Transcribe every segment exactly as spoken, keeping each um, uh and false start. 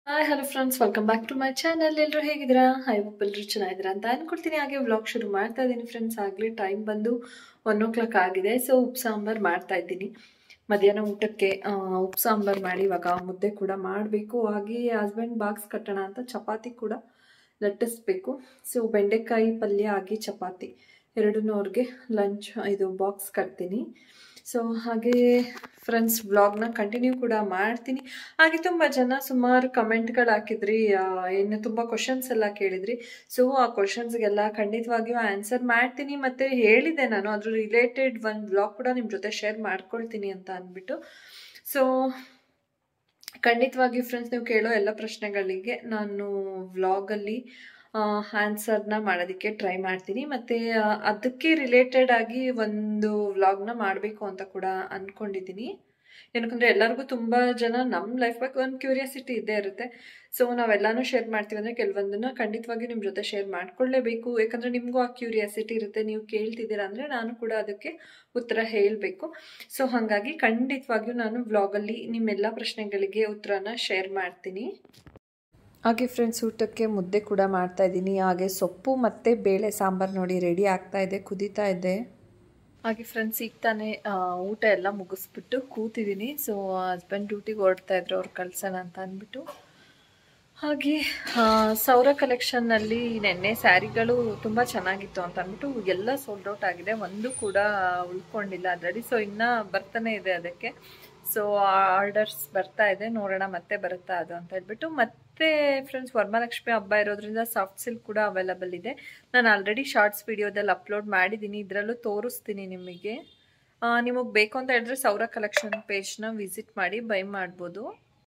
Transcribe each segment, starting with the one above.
Hi hello friends, welcome back to my channel. ಎಲ್ಲರೂ ಹೇಗಿದ್ದೀರಾ? I hope ಎಲ್ಲರೂ ಚೆನ್ನಾಗಿದ್ದೀರಾ ಅಂತ ಅನ್ಕೊಳ್ತೀನಿ. ಹಾಗೆ ವ್ಲಾಗ್ ಶುರು ಮಾಡ್ತಾ ಇದ್ದೀನಿ ಫ್ರೆಂಡ್ಸ್. ಆಗಲೇ ಟೈಮ್ ಬಂದು ಒನ್ ಓ ಕ್ಲಾಕ್ ಆಗಿದೆ. ಸೊ ಉಪ್ಪು ಸಾಂಬಾರು ಮಾಡ್ತಾ ಇದ್ದೀನಿ ಮಧ್ಯಾಹ್ನ ಊಟಕ್ಕೆ. ಉಪ್ಪು ಸಾಂಬಾರು ಮಾಡಿ ಇವಾಗ ಮುದ್ದೆ ಕೂಡ ಮಾಡಬೇಕು. ಹಾಗೆ ಹಸ್ಬೆಂಡ್ ಬಾಕ್ಸ್ ಕಟ್ಟೋಣ ಅಂತ ಚಪಾತಿ ಕೂಡ ಲಟ್ಟಿಸ್ಬೇಕು. ಸೊ ಬೆಂಡೆಕಾಯಿ ಪಲ್ಯ ಹಾಗೆ ಚಪಾತಿ ಎರಡನ್ನೂ ಅವ್ರಿಗೆ ಲಂಚ್ ಇದು ಬಾಕ್ಸ್ ಕಟ್ತೀನಿ. ಸೊ ಹಾಗೆ ಫ್ರೆಂಡ್ಸ್ ವ್ಲಾಗ್ನ ಕಂಟಿನ್ಯೂ ಕೂಡ ಮಾಡ್ತೀನಿ. ಹಾಗೆ ತುಂಬ ಜನ ಸುಮಾರು ಕಮೆಂಟ್ಗಳು ಹಾಕಿದ್ರಿ, ಇನ್ನು ತುಂಬ ಕ್ವಶನ್ಸ್ ಎಲ್ಲ ಕೇಳಿದ್ರಿ. ಸೊ ಆ ಕ್ವಶನ್ಸ್ಗೆಲ್ಲ ಖಂಡಿತವಾಗಿಯೂ ಆನ್ಸರ್ ಮಾಡ್ತೀನಿ. ಮತ್ತು ಹೇಳಿದೆ ನಾನು ಅದ್ರ ರಿಲೇಟೆಡ್ ಒಂದು ವ್ಲಾಗ್ ಕೂಡ ನಿಮ್ಮ ಜೊತೆ ಶೇರ್ ಮಾಡ್ಕೊಳ್ತೀನಿ ಅಂತ ಅಂದ್ಬಿಟ್ಟು. ಸೊ ಖಂಡಿತವಾಗಿಯೂ ಫ್ರೆಂಡ್ಸ್, ನೀವು ಕೇಳೋ ಎಲ್ಲ ಪ್ರಶ್ನೆಗಳಿಗೆ ನಾನು ವ್ಲಾಗಲ್ಲಿ ಆನ್ಸರ್ನ ಮಾಡೋದಕ್ಕೆ ಟ್ರೈ ಮಾಡ್ತೀನಿ. ಮತ್ತು ಅದಕ್ಕೆ ರಿಲೇಟೆಡ್ ಆಗಿ ಒಂದು ವ್ಲಾಗ್ನ ಮಾಡಬೇಕು ಅಂತ ಕೂಡ ಅಂದ್ಕೊಂಡಿದ್ದೀನಿ. ಏನಕ್ಕಂದರೆ ಎಲ್ಲರಿಗೂ ತುಂಬ ಜನ ನಮ್ಮ ಲೈಫ್ ಬಗ್ಗೆ ಒಂದು ಕ್ಯೂರಿಯಾಸಿಟಿ ಇದ್ದೇ ಇರುತ್ತೆ. ಸೊ ನಾವೆಲ್ಲನೂ ಶೇರ್ ಮಾಡ್ತೀವಿ ಅಂದರೆ ಕೆಲವೊಂದನ್ನು ಖಂಡಿತವಾಗಿ ನಿಮ್ಮ ಜೊತೆ ಶೇರ್ ಮಾಡ್ಕೊಳ್ಳೇಬೇಕು. ಯಾಕಂದರೆ ನಿಮಗೂ ಆ ಕ್ಯೂರಿಯಾಸಿಟಿ ಇರುತ್ತೆ. ನೀವು ಕೇಳ್ತಿದ್ದೀರಾ ಅಂದರೆ ನಾನು ಕೂಡ ಅದಕ್ಕೆ ಉತ್ತರ ಹೇಳಬೇಕು. ಸೊ ಹಾಗಾಗಿ ಖಂಡಿತವಾಗಿಯೂ ನಾನು ವ್ಲಾಗಲ್ಲಿ ನಿಮ್ಮೆಲ್ಲ ಪ್ರಶ್ನೆಗಳಿಗೆ ಉತ್ತರನ ಶೇರ್ ಮಾಡ್ತೀನಿ. ಹಾಗೆ ಫ್ರೆಂಡ್ಸ್, ಊಟಕ್ಕೆ ಮುದ್ದೆ ಕೂಡ ಮಾಡ್ತಾ ಇದ್ದೀನಿ. ಹಾಗೆ ಸೊಪ್ಪು ಮತ್ತು ಬೇಳೆ ಸಾಂಬಾರು ನೋಡಿ ರೆಡಿ ಆಗ್ತಾ ಇದೆ, ಕುದೀತಾ ಇದೆ. ಹಾಗೆ ಫ್ರೆಂಡ್ಸ್, ಈಗ ತಾನೇ ಊಟ ಎಲ್ಲ ಮುಗಿಸ್ಬಿಟ್ಟು ಕೂತಿದ್ದೀನಿ. ಸೊ ಹಸ್ಬೆಂಡ್ ಡ್ಯೂಟಿಗೆ ಹೊರಡ್ತಾ ಇದ್ರು, ಅವ್ರು ಕಳ್ಸೋಣ ಅಂತ ಅಂದ್ಬಿಟ್ಟು. ಹಾಗೆ ಸೌರ ಕಲೆಕ್ಷನ್ನಲ್ಲಿ ನೆನ್ನೆ ಸ್ಯಾರಿಗಳು ತುಂಬ ಚೆನ್ನಾಗಿತ್ತು ಅಂತ ಅಂದ್ಬಿಟ್ಟು ಎಲ್ಲ ಸೋಲ್ಡ್ ಔಟ್ ಆಗಿದೆ, ಒಂದು ಕೂಡ ಉಳ್ಕೊಂಡಿಲ್ಲ ಅದರಲ್ಲಿ. ಸೊ ಇನ್ನೂ ಬರ್ತಾನೆ ಇದೆ ಅದಕ್ಕೆ. ಸೊ ಆರ್ಡರ್ಸ್ ಬರ್ತಾ ಇದೆ, ನೋಡೋಣ ಮತ್ತೆ ಬರುತ್ತಾ ಅದು ಅಂತ ಹೇಳ್ಬಿಟ್ಟು. ಮತ್ತೆ ಫ್ರೆಂಡ್ಸ್, ವರಮಹಾಲಕ್ಷ್ಮಿ ಹಬ್ಬ ಇರೋದ್ರಿಂದ ಸಾಫ್ಟ್ ಸಿಲ್ಕ್ ಕೂಡ ಅವೈಲಬಲ್ ಇದೆ. ನಾನು ಆಲ್ರೆಡಿ ಶಾರ್ಟ್ಸ್ ವಿಡಿಯೋದಲ್ಲಿ ಅಪ್ಲೋಡ್ ಮಾಡಿದ್ದೀನಿ, ಇದರಲ್ಲೂ ತೋರಿಸ್ತೀನಿ ನಿಮಗೆ. ನಿಮಗೆ ಬೇಕು ಅಂತ ಹೇಳಿದ್ರೆ ಸೌರ ಕಲೆಕ್ಷನ್ ಪೇಜ್ನ ವಿಸಿಟ್ ಮಾಡಿ ಬೈ ಮಾಡ್ಬೋದು.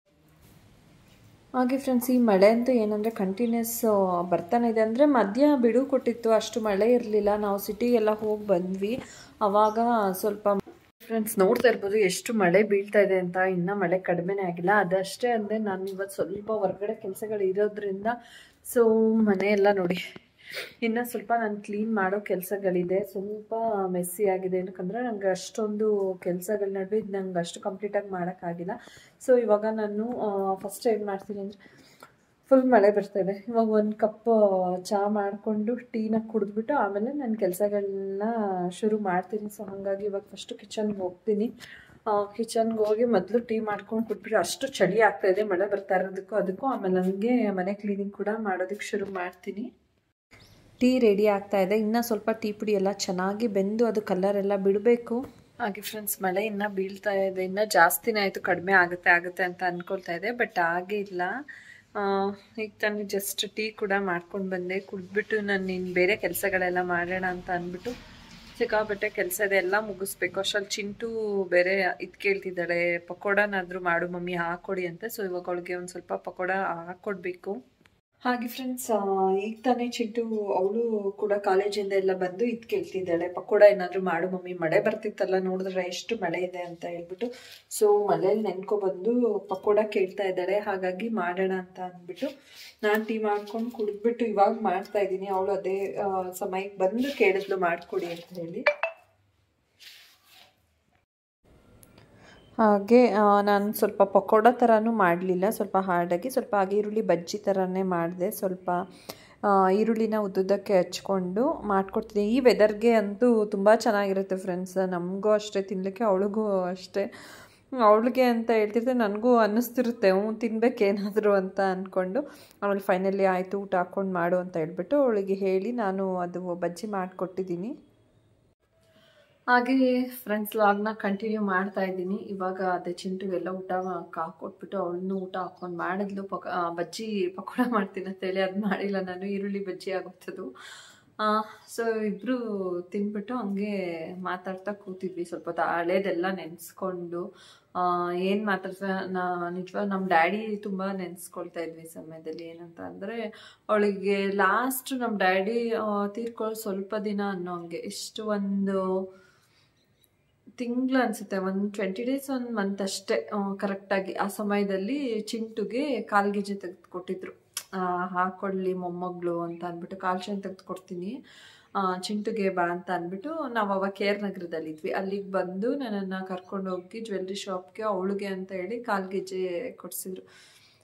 ಹಾಗೆ ಫ್ರೆಂಡ್ಸ್, ಈ ಮಳೆ ಅಂತೂ ಏನಂದರೆ ಕಂಟಿನ್ಯೂಸ್ ಬರ್ತಾನೆ ಇದೆ. ಅಂದರೆ ಮಧ್ಯ ಬಿಡು ಕೊಟ್ಟಿತ್ತು, ಅಷ್ಟು ಮಳೆ ಇರಲಿಲ್ಲ. ನಾವು ಸಿಟಿಗೆಲ್ಲ ಹೋಗಿ ಬಂದ್ವಿ, ಆವಾಗ ಸ್ವಲ್ಪ ಫ್ರೆಂಡ್ಸ್ ನೋಡ್ತಾ ಇರ್ಬೋದು ಎಷ್ಟು ಮಳೆ ಬೀಳ್ತಾ ಇದೆ ಅಂತ. ಇನ್ನೂ ಮಳೆ ಕಡಿಮೆನೇ ಆಗಿಲ್ಲ. ಅದಷ್ಟೇ ಅಲ್ಲದೆ ನಾನು ಇವತ್ತು ಸ್ವಲ್ಪ ಹೊರಗಡೆ ಕೆಲಸಗಳು ಇರೋದ್ರಿಂದ ಸೊ ಮನೆಯೆಲ್ಲ ನೋಡಿ ಇನ್ನು ಸ್ವಲ್ಪ ನಾನು ಕ್ಲೀನ್ ಮಾಡೋ ಕೆಲಸಗಳಿದೆ. ಸ್ವಲ್ಪ ಮೆಸ್ಸಿ ಆಗಿದೆ, ಏನಕ್ಕಂದರೆ ನಂಗೆ ಅಷ್ಟೊಂದು ಕೆಲಸಗಳ ನಡುವೆ ಇದು ನಂಗೆ ಅಷ್ಟು ಕಂಪ್ಲೀಟಾಗಿ ಮಾಡೋಕ್ಕಾಗಿಲ್ಲ. ಸೊ ಇವಾಗ ನಾನು ಫಸ್ಟ್ ಏನು ಮಾಡ್ತೀನಿ ಅಂದರೆ, ಫುಲ್ ಮಳೆ ಬರ್ತಾಯಿದೆ, ಇವಾಗ ಒಂದು ಕಪ್ ಚಹಾ ಮಾಡಿಕೊಂಡು ಟೀನ ಕುಡಿದ್ಬಿಟ್ಟು ಆಮೇಲೆ ನಾನು ಕೆಲಸಗಳನ್ನ ಶುರು ಮಾಡ್ತೀನಿ. ಸೊ ಹಾಗಾಗಿ ಇವಾಗ ಫಸ್ಟು ಕಿಚನ್ಗೆ ಹೋಗ್ತೀನಿ. ಕಿಚನ್ಗೆ ಹೋಗಿ ಮೊದಲು ಟೀ ಮಾಡ್ಕೊಂಡು ಕುಟ್ಬಿಟ್ಟು, ಅಷ್ಟು ಚಳಿ ಆಗ್ತಾಯಿದೆ ಮಳೆ ಬರ್ತಾ ಇರೋದಕ್ಕೂ ಅದಕ್ಕೂ. ಆಮೇಲೆ ನನಗೆ ಮನೆ ಕ್ಲೀನಿಂಗ್ ಕೂಡ ಮಾಡೋದಕ್ಕೆ ಶುರು ಮಾಡ್ತೀನಿ. ಟೀ ರೆಡಿ ಆಗ್ತಾ ಇದೆ. ಇನ್ನೂ ಸ್ವಲ್ಪ ಟೀ ಪುಡಿ ಎಲ್ಲ ಚೆನ್ನಾಗಿ ಬೆಂದು ಅದು ಕಲರೆಲ್ಲ ಬಿಡಬೇಕು. ಹಾಗೆ ಫ್ರೆಂಡ್ಸ್, ಮಳೆ ಇನ್ನೂ ಬೀಳ್ತಾ ಇದೆ, ಇನ್ನೂ ಜಾಸ್ತಿನೇ ಆಯಿತು. ಕಡಿಮೆ ಆಗುತ್ತೆ ಆಗುತ್ತೆ ಅಂತ ಅಂದ್ಕೊಳ್ತಾ ಇದೆ, ಬಟ್ ಹಾಗೇ ಇಲ್ಲ. ಈಗ ತಾನು ಜಸ್ಟ್ ಟೀ ಕೂಡ ಮಾಡ್ಕೊಂಡು ಬಂದೆ, ಕುಡಿದ್ಬಿಟ್ಟು ನಾನು ಇನ್ನು ಬೇರೆ ಕೆಲಸಗಳೆಲ್ಲ ಮಾಡೋಣ ಅಂತ ಅಂದ್ಬಿಟ್ಟು ಸಿಕ್ಕಾಬಟ್ಟೆ ಕೆಲಸ ಇದೆ, ಎಲ್ಲ ಮುಗಿಸ್ಬೇಕು. ಅಷ್ಟರಲ್ಲಿ ಚಿಂಟು ಬೇರೆ ಇದು ಕೇಳ್ತಿದ್ದಾಳೆ, ಪಕೋಡನಾದರೂ ಮಾಡು ಮಮ್ಮಿ ಹಾಕ್ಕೊಡಿ ಅಂತ. ಸೊ ಇವಾಗ ಅವಳಿಗೆ ಒಂದು ಸ್ವಲ್ಪ ಪಕೋಡ ಹಾಕ್ಕೊಡ್ಬೇಕು. ಹಾಗೆ ಫ್ರೆಂಡ್ಸ್, ಈಗ ತಾನೇ ಚಿಂಟು ಅವಳು ಕೂಡ ಕಾಲೇಜಿಂದ ಎಲ್ಲ ಬಂದು ಇದು ಕೇಳ್ತಿದ್ದಾಳೆ, ಪಕೋಡ ಏನಾದರೂ ಮಾಡು ಮಮ್ಮಿ, ಮಳೆ ಬರ್ತಿತ್ತಲ್ಲ ನೋಡಿದ್ರೆ ಎಷ್ಟು ಮಳೆ ಇದೆ ಅಂತ ಹೇಳ್ಬಿಟ್ಟು. ಸೊ ಮಳೆಯಲ್ಲಿ ನೆನ್ಕೊಬಂದು ಪಕೋಡ ಕೇಳ್ತಾ ಇದ್ದಾಳೆ. ಹಾಗಾಗಿ ಮಾಡೋಣ ಅಂತ ಅಂದ್ಬಿಟ್ಟು ನಾನು ಟೀ ಮಾಡ್ಕೊಂಡು ಕುಡಿದ್ಬಿಟ್ಟು ಇವಾಗ ಮಾಡ್ತಾ ಇದ್ದೀನಿ. ಅವಳು ಅದೇ ಸಮಯಕ್ಕೆ ಬಂದು ಕೇಳಿದ್ಲು ಮಾಡಿಕೊಡಿ ಅಂತ ಹೇಳಿ. ಹಾಗೆ ನಾನು ಸ್ವಲ್ಪ ಪಕೋಡ ಥರನೂ ಮಾಡಲಿಲ್ಲ, ಸ್ವಲ್ಪ ಹಾರ್ಡಾಗಿ ಸ್ವಲ್ಪ ಹಾಗೆ ಈರುಳ್ಳಿ ಬಜ್ಜಿ ಥರನೇ ಮಾಡಿದೆ. ಸ್ವಲ್ಪ ಈರುಳ್ಳಿನ ಉದ್ದುದ್ದಕ್ಕೆ ಹಚ್ಕೊಂಡು ಮಾಡಿಕೊಡ್ತೀನಿ. ಈ ವೆದರ್ಗೆ ಅಂತೂ ತುಂಬ ಚೆನ್ನಾಗಿರುತ್ತೆ ಫ್ರೆಂಡ್ಸ್. ನಮಗೂ ಅಷ್ಟೇ ತಿನ್ನಲಿಕ್ಕೆ, ಅವಳಿಗೂ ಅಷ್ಟೇ. ಅವಳಿಗೆ ಅಂತ ಹೇಳ್ತಿರ್ತೆ, ನನಗೂ ಅನ್ನಿಸ್ತಿರುತ್ತೆ ಹ್ಞೂ ತಿನ್ನಬೇಕೇನಾದರೂ ಅಂತ ಅಂದ್ಕೊಂಡು. ಆಮೇಲೆ ಫೈನಲಿ ಆಯಿತು ಊಟ ಹಾಕ್ಕೊಂಡು ಮಾಡು ಅಂತ ಹೇಳ್ಬಿಟ್ಟು ಅವಳಿಗೆ ಹೇಳಿ ನಾನು ಅದು ಬಜ್ಜಿ ಮಾಡಿಕೊಟ್ಟಿದ್ದೀನಿ. ಹಾಗೆ ಫ್ರೆಂಡ್ಸ್, ವ್ಲಾಗ್ನ ಕಂಟಿನ್ಯೂ ಮಾಡ್ತಾ ಇದ್ದೀನಿ. ಇವಾಗ ಅದೇ ಚಿಂಟುಗೆಲ್ಲ ಊಟ ಹಾಕ್ಕೊಟ್ಬಿಟ್ಟು ಅವಳನ್ನು ಊಟ ಹಾಕ್ಕೊಂಡು ಮಾಡಿದ್ಲು. ಪಕ ಬಜ್ಜಿ ಪಕೋಡ ಮಾಡ್ತೀನಿ ಅಂತೇಳಿ ಅದು ಮಾಡಿಲ್ಲ ನಾನು, ಈರುಳ್ಳಿ ಬಜ್ಜಿ ಆಗುತ್ತದು. ಸೊ ಇಬ್ಬರು ತಿನ್ಬಿಟ್ಟು ಹಂಗೆ ಮಾತಾಡ್ತಾ ಕೂತಿದ್ವಿ ಸ್ವಲ್ಪ ಹೊತ್ತು. ಹಳೇದೆಲ್ಲ ನೆನೆಸ್ಕೊಂಡು ಏನು ಮಾತಾಡ್ತಾ ನಾ ನಿಜವಾಗ ನಮ್ಮ ಡ್ಯಾಡಿ ತುಂಬ ನೆನೆಸ್ಕೊಳ್ತಾ ಇದ್ವಿ ಸಮಯದಲ್ಲಿ. ಏನಂತ ಅಂದರೆ, ಅವಳಿಗೆ ಲಾಸ್ಟ್ ನಮ್ಮ ಡ್ಯಾಡಿ ತೀರ್ಕೊಳ್ಳೋ ಸ್ವಲ್ಪ ದಿನ ಅನ್ನೋ ಹಂಗೆ ಇಷ್ಟು ಒಂದು ತಿಂಗಳು ಅನಿಸುತ್ತೆ, ಒಂದು ಟ್ವೆಂಟಿ ಡೇಸ್ ಒಂದು ಮಂತ್ ಅಷ್ಟೇ ಕರೆಕ್ಟಾಗಿ. ಆ ಸಮಯದಲ್ಲಿ ಚಿಂಟುಗೆ ಕಾಲ್ಗೆಜ್ಜೆ ತೆಗೆದು ಕೊಟ್ಟಿದ್ರು, ಹಾಕ್ಕೊಳ್ಳಿ ಮೊಮ್ಮಗಳು ಅಂತ ಅಂದ್ಬಿಟ್ಟು. ಕಾಲು ಚೈನ್ ತೆಗೆದು ಕೊಡ್ತೀನಿ ಚಿಂಟುಗೆ ಬಾ ಅಂತ ಅಂದ್ಬಿಟ್ಟು ನಾವು ಅವಾಗ ಕೆ ಆರ್ ನಗರದಲ್ಲಿದ್ವಿ. ಅಲ್ಲಿಗೆ ಬಂದು ನನ್ನನ್ನು ಕರ್ಕೊಂಡು ಹೋಗಿ ಜ್ಯುವೆಲ್ರಿ ಶಾಪ್ಗೆ ಅವಳಿಗೆ ಅಂತ ಹೇಳಿ ಕಾಲ್ಗೆಜ್ಜೆ ಕೊಡಿಸಿದ್ರು.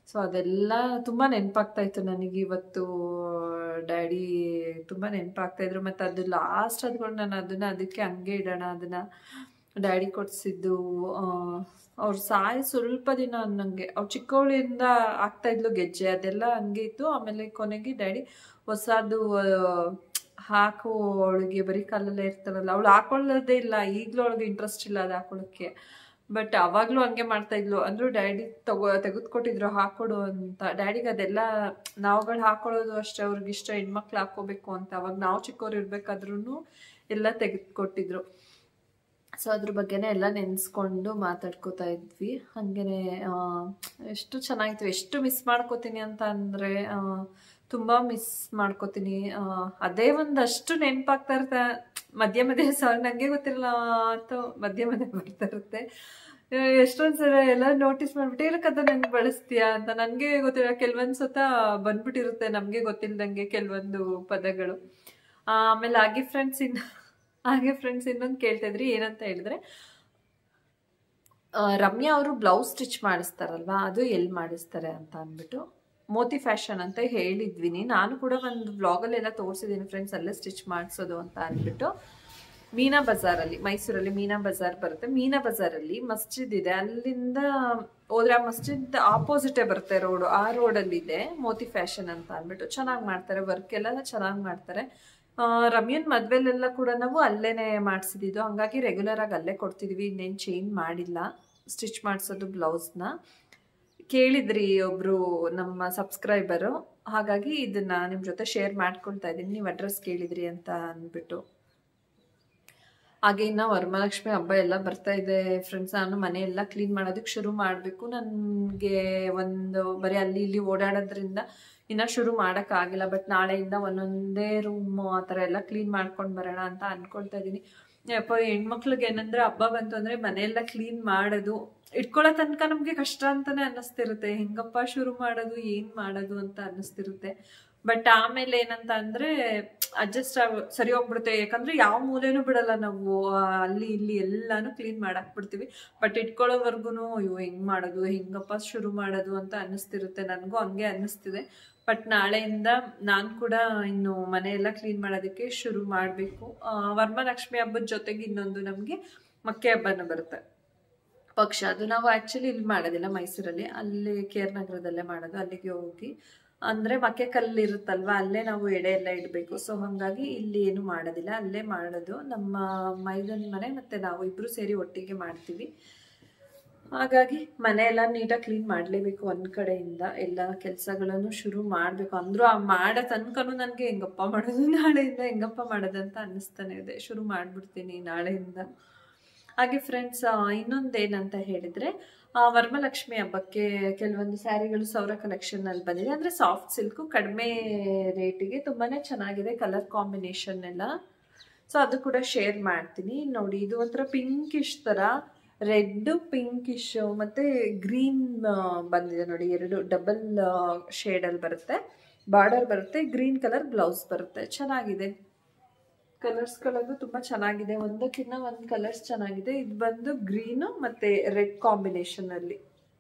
ಸೊ ಅದೆಲ್ಲ ತುಂಬ ನೆನಪಾಗ್ತಾ ಇತ್ತು ನನಗೆ ಇವತ್ತು. ಡ್ಯಾಡಿ ತುಂಬ ನೆನಪಾಗ್ತಾಯಿದ್ರು. ಮತ್ತು ಅದು ಲಾಸ್ಟ್ ಆದ್ಕೊಂಡು ನಾನು ಅದನ್ನು ಅದಕ್ಕೆ ಹಂಗೆ ಇಡೋಣ, ಅದನ್ನು ಡ್ಯಾಡಿ ಕೊಡಿಸಿದ್ದು. ಅವ್ರು ಸಾಯಿ ಸ್ವಲ್ಪ ದಿನ ನನಗೆ ಅವ್ರು ಚಿಕ್ಕವಳಿಂದ ಆಗ್ತಾಯಿದ್ಲು ಗೆಜ್ಜೆ, ಅದೆಲ್ಲ ಹಂಗೆ ಇತ್ತು. ಆಮೇಲೆ ಕೊನೆಗೆ ಡ್ಯಾಡಿ ಹೊಸದು ಹಾಕೋ ಅವಳಿಗೆ ಬರೀ ಕಾಲಲ್ಲೇ ಇರ್ತಾರಲ್ಲ, ಅವಳು ಹಾಕೊಳ್ಳೋದೇ ಇಲ್ಲ. ಈಗಲೂ ಅವಳಿಗೆ ಇಂಟ್ರೆಸ್ಟ್ ಇಲ್ಲ ಅದು ಹಾಕೊಳ್ಳೋಕ್ಕೆ. ಬಟ್ ಅವಾಗಲೂ ಹಂಗೆ ಮಾಡ್ತಾಯಿದ್ಲು. ಅಂದರೂ ಡ್ಯಾಡಿ ತಗೋ ತೆಗೆದುಕೊಟ್ಟಿದ್ರು ಹಾಕೊಡು ಅಂತ. ಡ್ಯಾಡಿಗೆ ಅದೆಲ್ಲ ನಾವುಗಳು ಹಾಕೊಳ್ಳೋದು ಅಷ್ಟೇ ಅವ್ರಿಗೆ ಇಷ್ಟ, ಹೆಣ್ಮಕ್ಳು ಹಾಕ್ಕೋಬೇಕು ಅಂತ. ಅವಾಗ ನಾವು ಚಿಕ್ಕವ್ರು ಇರಬೇಕಾದ್ರೂ ಎಲ್ಲ ತೆಗೆದುಕೊಟ್ಟಿದ್ರು. ಸೊ ಅದ್ರ ಬಗ್ಗೆನೇ ಎಲ್ಲ ನೆನೆಸ್ಕೊಂಡು ಮಾತಾಡ್ಕೋತಾ ಇದ್ವಿ. ಹಾಗೇ ಎಷ್ಟು ಚೆನ್ನಾಗಿತ್ತು. ಎಷ್ಟು ಮಿಸ್ ಮಾಡ್ಕೋತೀನಿ ಅಂತ ಅಂದರೆ ತುಂಬ ಮಿಸ್ ಮಾಡ್ಕೋತೀನಿ. ಅದೇ ಒಂದಷ್ಟು ನೆನಪಾಗ್ತಾ ಇರ್ತಾ ಮಧ್ಯ ಮಧ್ಯೆ ಸಾರಿ ನನಗೆ ಗೊತ್ತಿರಲ್ಲ ಅಂತ ಮಧ್ಯ ಮಧ್ಯೆ ಬರ್ತಾ ಇರುತ್ತೆ. ಎಷ್ಟೊಂದು ಸಲ ಎಲ್ಲ ನೋಟಿಸ್ ಮಾಡಿಬಿಟ್ಟು ಏನಕ್ಕಂತ ನಂಗೆ ಬಳಸ್ತೀಯಾ ಅಂತ. ನನಗೆ ಗೊತ್ತಿಲ್ಲ, ಕೆಲವೊಂದು ಸತ ಬಂದ್ಬಿಟ್ಟಿರುತ್ತೆ ನಮಗೆ ಗೊತ್ತಿಲ್ಲದಂಗೆ ಕೆಲವೊಂದು ಪದಗಳು. ಆಮೇಲೆ ಹಾಗೆ ಫ್ರೆಂಡ್ಸ್ ಇನ್ನು ಹಾಗೆ ಫ್ರೆಂಡ್ಸ್ ಇನ್ನೊಂದು ಕೇಳ್ತಾ ಇದ್ರಿ ಏನಂತ ಹೇಳಿದ್ರೆ, ರಮ್ಯಾ ಅವರು ಬ್ಲೌಸ್ ಸ್ಟಿಚ್ ಮಾಡಿಸ್ತಾರಲ್ವಾ, ಅದು ಎಲ್ಲಿ ಮಾಡಿಸ್ತಾರೆ ಅಂತ ಅಂದ್ಬಿಟ್ಟು. ಮೋತಿ ಫ್ಯಾಷನ್ ಅಂತ ಹೇಳಿದ್ವಿನಿ. ನಾನು ಕೂಡ ಒಂದು ವ್ಲಾಗಲ್ಲೆಲ್ಲ ತೋರಿಸಿದ್ದೀನಿ ಫ್ರೆಂಡ್ಸ್, ಅಲ್ಲೇ ಸ್ಟಿಚ್ ಮಾಡಿಸೋದು ಅಂತ ಅಂದ್ಬಿಟ್ಟು. ಮೀನಾ ಬಜಾರಲ್ಲಿ, ಮೈಸೂರಲ್ಲಿ ಮೀನಾ ಬಜಾರ್ ಬರುತ್ತೆ. ಮೀನಾ ಬಜಾರಲ್ಲಿ ಮಸ್ಜಿದ್ ಇದೆ, ಅಲ್ಲಿಂದ ಹೋದ್ರೆ ಆ ಮಸ್ಜಿದ್ ಆಪೋಸಿಟೇ ಬರುತ್ತೆ ರೋಡು. ಆ ರೋಡಲ್ಲಿದೆ ಮೋತಿ ಫ್ಯಾಷನ್ ಅಂತ ಅಂದ್ಬಿಟ್ಟು. ಚೆನ್ನಾಗಿ ಮಾಡ್ತಾರೆ, ವರ್ಕ್ ಎಲ್ಲ ಚೆನ್ನಾಗಿ ಮಾಡ್ತಾರೆ. ರಮ್ಯನ್ ಮದ್ವೆಲೆಲ್ಲ ಕೂಡ ನಾವು ಅಲ್ಲೇನೆ ಮಾಡಿಸಿದ್ದು, ಹಂಗಾಗಿ ರೆಗ್ಯುಲರ್ ಆಗಿ ಅಲ್ಲೇ ಕೊಡ್ತಿದ್ವಿ. ಇನ್ನೇನು ಚೇಂಜ್ ಮಾಡಿಲ್ಲ ಸ್ಟಿಚ್ ಮಾಡಿಸೋದು ಬ್ಲೌಸ್ನ. ಕೇಳಿದ್ರಿ ಒಬ್ರು ನಮ್ಮ ಸಬ್ಸ್ಕ್ರೈಬರು, ಹಾಗಾಗಿ ಇದನ್ನ ನಿಮ್ಮ ಜೊತೆ ಶೇರ್ ಮಾಡ್ಕೊಳ್ತಾ ಇದ್ದೀನಿ. ನೀವು ಅಡ್ರೆಸ್ ಕೇಳಿದ್ರಿ ಅಂತ ಅಂದ್ಬಿಟ್ಟು. ಹಾಗೆ ಇನ್ನು ವರಮಹಾಲಕ್ಷ್ಮಿ ಹಬ್ಬ ಎಲ್ಲ ಬರ್ತಾ ಇದೆ ಫ್ರೆಂಡ್ಸ್. ನಾನು ಮನೆ ಎಲ್ಲ ಕ್ಲೀನ್ ಮಾಡೋದಕ್ಕೆ ಶುರು ಮಾಡಬೇಕು. ನನಗೆ ಒಂದು ಬರೀ ಅಲ್ಲಿ ಇಲ್ಲಿ ಓಡಾಡೋದ್ರಿಂದ ಇನ್ನೂ ಶುರು ಮಾಡೋಕ್ಕಾಗಿಲ್ಲ. ಬಟ್ ನಾಳೆಯಿಂದ ಒಂದೊಂದೇ ರೂಮು ಆ ಥರ ಎಲ್ಲ ಕ್ಲೀನ್ ಮಾಡ್ಕೊಂಡು ಬರೋಣ ಅಂತ ಅಂದ್ಕೊಳ್ತಾ ಇದ್ದೀನಿ. ಯಪ್ಪ ಹೆಣ್ಮಕ್ಳಿಗೆ ಏನಂದರೆ ಹಬ್ಬ ಬಂತು ಅಂದರೆ ಮನೆಯೆಲ್ಲ ಕ್ಲೀನ್ ಮಾಡೋದು ಇಟ್ಕೊಳ್ಳೋ ತನಕ ನಮಗೆ ಕಷ್ಟ ಅಂತಲೇ ಅನ್ನಿಸ್ತಿರುತ್ತೆ. ಹೆಂಗಪ್ಪ ಶುರು ಮಾಡೋದು, ಏನು ಮಾಡೋದು ಅಂತ ಅನ್ನಿಸ್ತಿರುತ್ತೆ. ಬಟ್ ಆಮೇಲೆ ಏನಂತ ಅಂದರೆ ಅಡ್ಜಸ್ಟ್ ಆಗ ಸರಿ ಹೋಗ್ಬಿಡುತ್ತೆ. ಯಾಕಂದರೆ ಯಾವ ಮೂಲೆನೂ ಬಿಡಲ್ಲ ನಾವು, ಅಲ್ಲಿ ಇಲ್ಲಿ ಎಲ್ಲಾನು ಕ್ಲೀನ್ ಮಾಡಾಕ್ಬಿಡ್ತೀವಿ. ಬಟ್ ಇಟ್ಕೊಳ್ಳೋವರೆಗೂ ಅಯ್ಯೋ ಹೆಂಗೆ ಮಾಡೋದು, ಹೆಂಗಪ್ಪ ಶುರು ಮಾಡೋದು ಅಂತ ಅನ್ನಿಸ್ತಿರುತ್ತೆ. ನನಗೂ ಹಂಗೆ ಅನ್ನಿಸ್ತಿದೆ. ಬಟ್ ನಾಳೆಯಿಂದ ನಾನು ಕೂಡ ಇನ್ನು ಮನೆಯೆಲ್ಲ ಕ್ಲೀನ್ ಮಾಡೋದಕ್ಕೆ ಶುರು ಮಾಡಬೇಕು. ವರಮಹಾಲಕ್ಷ್ಮಿ ಹಬ್ಬದ ಜೊತೆಗೆ ಇನ್ನೊಂದು ನಮಗೆ ಮಕ್ಕೆ ಹಬ್ಬನೂ ಬರುತ್ತೆ, ಪಕ್ಷ. ಅದು ನಾವು ಆ್ಯಕ್ಚುಲಿ ಇಲ್ಲಿ ಮಾಡೋದಿಲ್ಲ, ಮೈಸೂರಲ್ಲಿ, ಅಲ್ಲಿ ಕೆ ಆರ್ ನಗರದಲ್ಲೇ ಮಾಡೋದು. ಅಲ್ಲಿಗೆ ಹೋಗಿ ಅಂದರೆ ಮಕ್ಕೆ ಕಲ್ಲು ಇರುತ್ತಲ್ವ, ಅಲ್ಲೇ ನಾವು ಎಡೆ ಎಲ್ಲ ಇಡಬೇಕು. ಸೊ ಹಾಗಾಗಿ ಇಲ್ಲಿ ಏನು ಮಾಡೋದಿಲ್ಲ, ಅಲ್ಲೇ ಮಾಡೋದು. ನಮ್ಮ ಮೈದನ ಮನೆ ಮತ್ತು ನಾವು ಇಬ್ಬರು ಸೇರಿ ಒಟ್ಟಿಗೆ ಮಾಡ್ತೀವಿ. ಹಾಗಾಗಿ ಮನೆ ಎಲ್ಲ ನೀಟಾಗಿ ಕ್ಲೀನ್ ಮಾಡಲೇಬೇಕು. ಒಂದು ಕಡೆಯಿಂದ ಎಲ್ಲ ಕೆಲಸಗಳನ್ನು ಶುರು ಮಾಡಬೇಕು. ಅಂದರೂ ಆ ಮಾಡೋ ತನಕನೂ ನನಗೆ ಹೆಂಗಪ್ಪ ಮಾಡೋದು, ನಾಳೆಯಿಂದ ಹೆಂಗಪ್ಪ ಮಾಡೋದು ಅಂತ ಅನ್ನಿಸ್ತಾನೆ ಇದೆ. ಶುರು ಮಾಡಿಬಿಡ್ತೀನಿ ನಾಳೆಯಿಂದ. ಹಾಗೆ ಫ್ರೆಂಡ್ಸ್ ಇನ್ನೊಂದು ಏನಂತ ಹೇಳಿದರೆ, ವರಮಹಾಲಕ್ಷ್ಮಿ ಹಬ್ಬಕ್ಕೆ ಕೆಲವೊಂದು ಸ್ಯಾರಿಗಳು ಸೌರ ಕಲೆಕ್ಷನ್ನಲ್ಲಿ ಬಂದಿದೆ. ಅಂದರೆ ಸಾಫ್ಟ್ ಸಿಲ್ಕು, ಕಡಿಮೆ ರೇಟಿಗೆ, ತುಂಬಾ ಚೆನ್ನಾಗಿದೆ ಕಲರ್ ಕಾಂಬಿನೇಷನ್ ಎಲ್ಲ. ಸೊ ಅದು ಕೂಡ ಶೇರ್ ಮಾಡ್ತೀನಿ ನೋಡಿ. ಇದು ಒಂಥರ ಪಿಂಕಿಶ್ ಥರ, ರೆಡ್ ಪಿಂಕಿಶ್ ಮತ್ತು ಗ್ರೀನ್ ಬಂದಿದೆ ನೋಡಿ. ಎರಡು ಡಬಲ್ ಶೇಡಲ್ಲಿ ಬರುತ್ತೆ, ಬಾರ್ಡರ್ ಬರುತ್ತೆ, ಗ್ರೀನ್ ಕಲರ್ ಬ್ಲೌಸ್ ಬರುತ್ತೆ. ಚೆನ್ನಾಗಿದೆ. ಕಲರ್ಸ್ಗಳಲ್ಲೂ ತುಂಬ ಚೆನ್ನಾಗಿದೆ. ಒಂದಕ್ಕಿಂತ ಒಂದು ಕಲರ್ಸ್ ಚೆನ್ನಾಗಿದೆ. ಇದು ಬಂದು ಗ್ರೀನು ಮತ್ತು ರೆಡ್ ಕಾಂಬಿನೇಷನಲ್ಲಿ.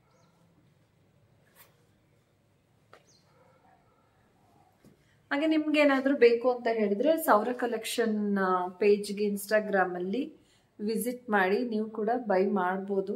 ಹಾಗೆ ನಿಮ್ಗೆ ಏನಾದರೂ ಬೇಕು ಅಂತ ಹೇಳಿದ್ರೆ ಸೌರ ಕಲೆಕ್ಷನ್ ಪೇಜ್ಗೆ ಇನ್ಸ್ಟಾಗ್ರಾಮಲ್ಲಿ ವಿಸಿಟ್ ಮಾಡಿ ನೀವು ಕೂಡ ಬೈ ಮಾಡ್ಬೋದು.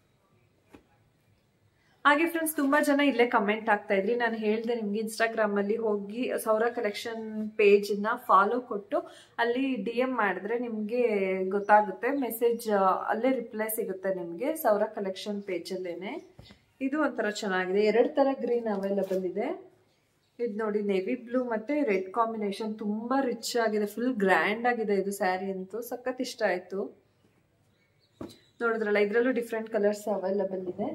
ಹಾಗೆ ಫ್ರೆಂಡ್ಸ್ ತುಂಬ ಜನ ಇಲ್ಲೇ ಕಮೆಂಟ್ ಆಗ್ತಾ ಇದ್ರಿ. ನಾನು ಹೇಳಿದೆ ನಿಮಗೆ ಇನ್ಸ್ಟಾಗ್ರಾಮಲ್ಲಿ ಹೋಗಿ ಸೌರ ಕಲೆಕ್ಷನ್ ಪೇಜನ್ನ ಫಾಲೋ ಕೊಟ್ಟು ಅಲ್ಲಿ ಡಿ ಎಮ್ ಮಾಡಿದ್ರೆ ನಿಮಗೆ ಗೊತ್ತಾಗುತ್ತೆ. ಮೆಸೇಜ್ ಅಲ್ಲೇ ರಿಪ್ಲೈ ಸಿಗುತ್ತೆ ನಿಮಗೆ ಸೌರ ಕಲೆಕ್ಷನ್ ಪೇಜಲ್ಲೇನೆ. ಇದು ಒಂಥರ ಚೆನ್ನಾಗಿದೆ. ಎರಡು ಥರ ಗ್ರೀನ್ ಅವೈಲಬಲ್ ಇದೆ. ಇದು ನೋಡಿ ನೇವಿ ಬ್ಲೂ ಮತ್ತು ರೆಡ್ ಕಾಂಬಿನೇಷನ್ ತುಂಬ ರಿಚ್ ಆಗಿದೆ. ಫುಲ್ ಗ್ರ್ಯಾಂಡ್ ಆಗಿದೆ ಇದು ಸ್ಯಾರಿ ಅಂತೂ. ಸಖತ್ ಇಷ್ಟ ಆಯಿತು. ನೋಡಿದ್ರಲ್ಲ, ಇದರಲ್ಲೂ ಡಿಫ್ರೆಂಟ್ ಕಲರ್ಸ್ ಅವೈಲಬಲ್ ಇದೆ.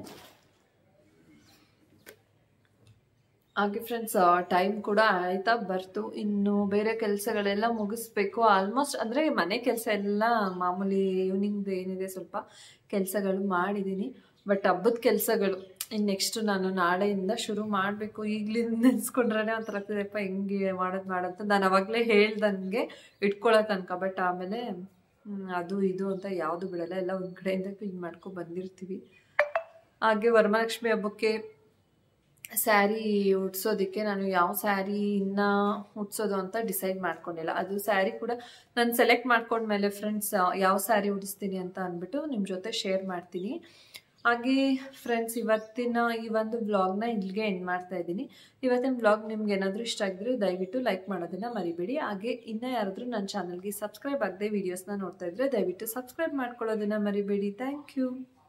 ಹಾಗೆ ಫ್ರೆಂಡ್ಸ್ ಟೈಮ್ ಕೂಡ ಆಯ್ತಾ ಬರ್ತು. ಇನ್ನು ಬೇರೆ ಕೆಲಸಗಳೆಲ್ಲ ಮುಗಿಸ್ಬೇಕು ಆಲ್ಮೋಸ್ಟ್. ಅಂದರೆ ಮನೆ ಕೆಲಸ ಎಲ್ಲ ಮಾಮೂಲಿ ಈವ್ನಿಂಗ್ದು ಏನಿದೆ ಸ್ವಲ್ಪ ಕೆಲಸಗಳು ಮಾಡಿದ್ದೀನಿ. ಬಟ್ ಹಬ್ಬದ ಕೆಲಸಗಳು ಇನ್ನು ನೆಕ್ಸ್ಟ್ ನಾನು ನಾಳೆಯಿಂದ ಶುರು ಮಾಡಬೇಕು. ಈಗಲಿಂದ ನೆನೆಸ್ಕೊಂಡ್ರೆ ಒಂಥರ ಆಗ್ತದೆಪ್ಪ ಹೆಂಗೆ ಮಾಡೋದು ಮಾಡೋದು. ನಾನು ಅವಾಗಲೇ ಹೇಳ್ದಂಗೆ ಇಟ್ಕೊಳ್ಳೋ ತನಕ. ಬಟ್ ಆಮೇಲೆ ಅದು ಇದು ಅಂತ ಯಾವುದು ಬಿಡಲ್ಲ, ಎಲ್ಲ ಒಂದು ಕಡೆಯಿಂದ ಕ್ಲೀನ್ ಮಾಡ್ಕೊಂಡು ಬಂದಿರ್ತೀವಿ. ಹಾಗೆ ವರಮಹಾಲಕ್ಷ್ಮಿ ಹಬ್ಬಕ್ಕೆ ಸ್ಯಾರಿ ಉಡ್ಸೋದಕ್ಕೆ ನಾನು ಯಾವ ಸ್ಯಾರಿ ಇನ್ನು ಉಡ್ಸೋದು ಅಂತ ಡಿಸೈಡ್ ಮಾಡ್ಕೊಂಡಿಲ್ಲ. ಅದು ಸ್ಯಾರಿ ಕೂಡ ನಾನು ಸೆಲೆಕ್ಟ್ ಮಾಡ್ಕೊಂಡ್ಮೇಲೆ ಫ್ರೆಂಡ್ಸ್ ಯಾವ ಸ್ಯಾರಿ ಉಡಿಸ್ತೀನಿ ಅಂತ ಅಂದ್ಬಿಟ್ಟು ನಿಮ್ಮ ಜೊತೆ ಶೇರ್ ಮಾಡ್ತೀನಿ. ಹಾಗೆ ಫ್ರೆಂಡ್ಸ್, ಇವತ್ತಿನ ಈ ಒಂದು ವ್ಲಾಗ್ನ ಇಲ್ಲಿಗೆ ಎಂಡ್ ಮಾಡ್ತಾ ಇದ್ದೀನಿ. ಇವತ್ತಿನ ವ್ಲಾಗ್ ನಿಮ್ಗೆ ಏನಾದರೂ ಇಷ್ಟ ಆಗಿದ್ರೆ ದಯವಿಟ್ಟು ಲೈಕ್ ಮಾಡೋದನ್ನು ಮರಿಬೇಡಿ. ಹಾಗೆ ಇನ್ನೂ ಯಾರಾದರೂ ನನ್ನ ಚಾನಲ್ಗೆ ಸಬ್ಸ್ಕ್ರೈಬ್ ಆಗದೆ ವೀಡಿಯೋಸ್ನ ನೋಡ್ತಾ ಇದ್ರೆ ದಯವಿಟ್ಟು ಸಬ್ಸ್ಕ್ರೈಬ್ ಮಾಡ್ಕೊಳ್ಳೋದನ್ನು ಮರಿಬೇಡಿ. Thank you.